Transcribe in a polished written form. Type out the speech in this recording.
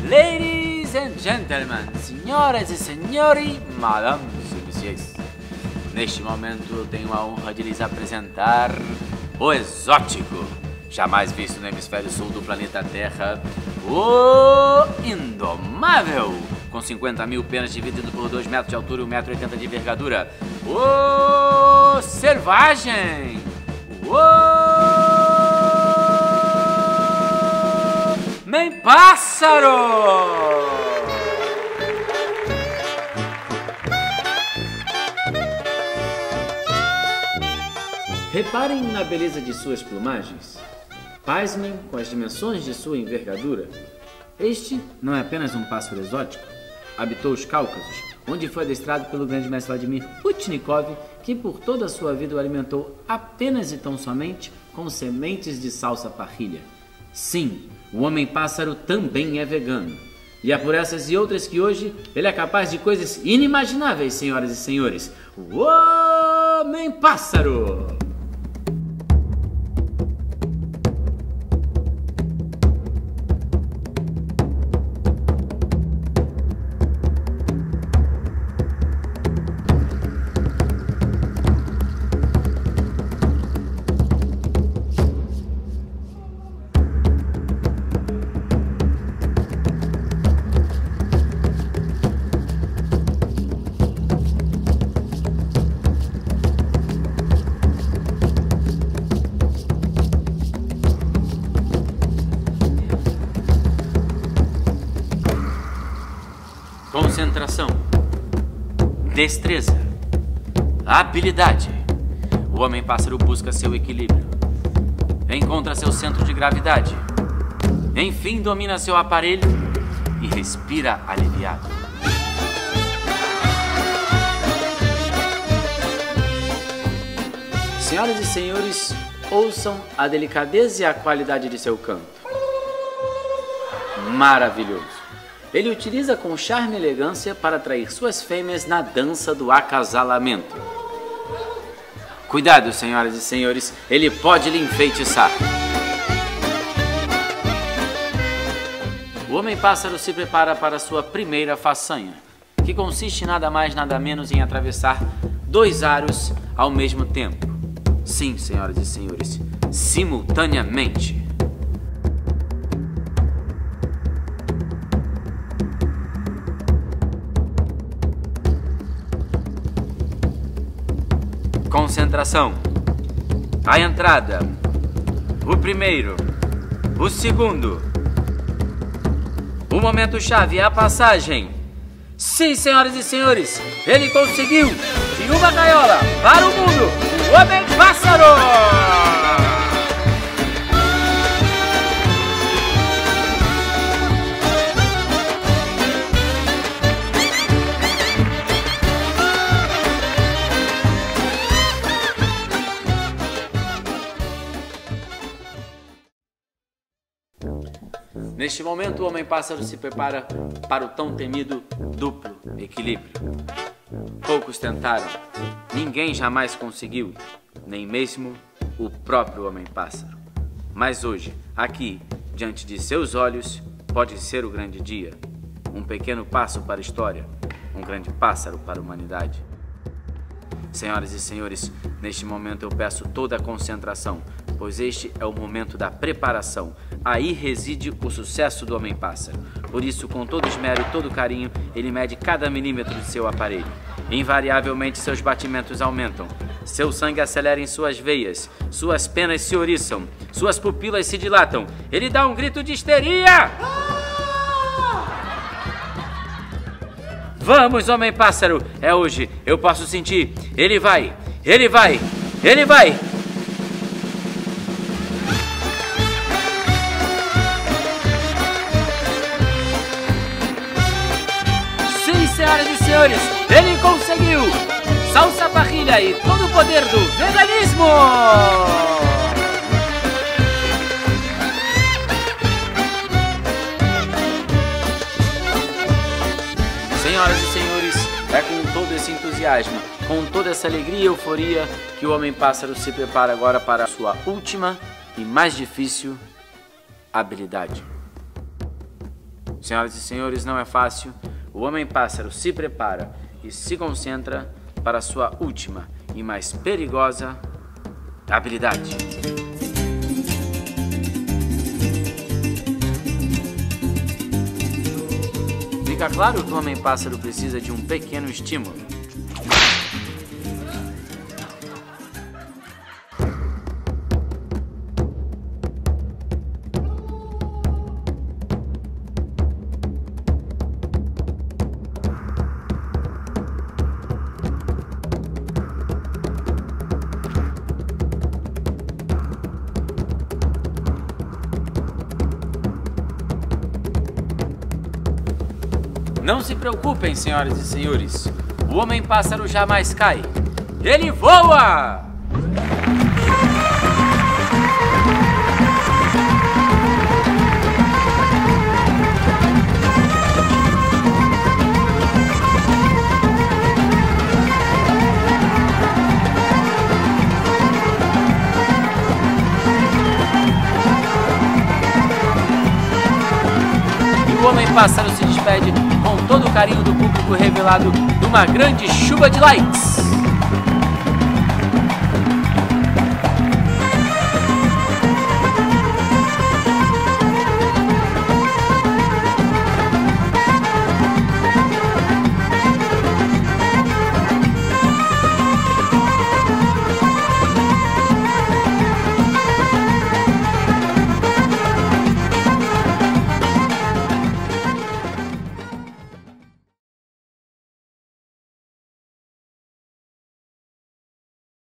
Ladies and gentlemen, senhoras e senhores, madame e messieurs. Neste momento eu tenho a honra de lhes apresentar o exótico, jamais visto no hemisfério sul do planeta Terra, o indomável, com 50 mil penas dividido por 2 metros de altura e 1,80 m de envergadura, o selvagem, Homem-Pássaro! Reparem na beleza de suas plumagens. Pasmem com as dimensões de sua envergadura. Este não é apenas um pássaro exótico. Habitou os Cáucasos, onde foi adestrado pelo grande mestre Vladimir Putnikov, que por toda a sua vida o alimentou apenas e tão somente com sementes de salsa parrilha. Sim, o Homem-Pássaro também é vegano. E é por essas e outras que hoje ele é capaz de coisas inimagináveis, senhoras e senhores. O Homem-Pássaro! Concentração, destreza, habilidade. O Homem-Pássaro busca seu equilíbrio, encontra seu centro de gravidade, enfim domina seu aparelho e respira aliviado. Senhoras e senhores, ouçam a delicadeza e a qualidade de seu canto. Maravilhoso! Ele utiliza com charme e elegância para atrair suas fêmeas na dança do acasalamento. Cuidado, senhoras e senhores, ele pode lhe enfeitiçar. O Homem-Pássaro se prepara para sua primeira façanha, que consiste nada mais nada menos em atravessar 2 aros ao mesmo tempo. Sim, senhoras e senhores, simultaneamente. Concentração. A entrada. O primeiro. O segundo. O momento chave é a passagem. Sim, senhoras e senhores, ele conseguiu de uma gaiola para o mundo, o Homem-Pássaro! Neste momento, o Homem-Pássaro se prepara para o tão temido duplo equilíbrio. Poucos tentaram, ninguém jamais conseguiu, nem mesmo o próprio Homem-Pássaro. Mas hoje, aqui, diante de seus olhos, pode ser o grande dia. Um pequeno passo para a história, um grande pássaro para a humanidade. Senhoras e senhores, neste momento eu peço toda a concentração, pois este é o momento da preparação. Aí reside o sucesso do Homem-Pássaro. Por isso, com todo esmero e todo carinho, ele mede cada milímetro de seu aparelho. Invariavelmente, seus batimentos aumentam. Seu sangue acelera em suas veias. Suas penas se ouriçam. Suas pupilas se dilatam. Ele dá um grito de histeria! Vamos, Homem-Pássaro! É hoje. Eu posso sentir. Ele vai! Ele vai! Ele vai! Senhoras e senhores, ele conseguiu! Salsa parrilha e todo o poder do veganismo! Senhoras e senhores, é com todo esse entusiasmo, com toda essa alegria e euforia que o Homem-Pássaro se prepara agora para a sua última e mais difícil habilidade. Senhoras e senhores, não é fácil. O homem-pássaro se prepara e se concentra para sua última e mais perigosa habilidade. Fica claro que o homem-pássaro precisa de um pequeno estímulo. Não se preocupem, senhoras e senhores. O homem-pássaro jamais cai. Ele voa! E o homem-pássaro se despede com todo o carinho do público revelado numa grande chuva de likes.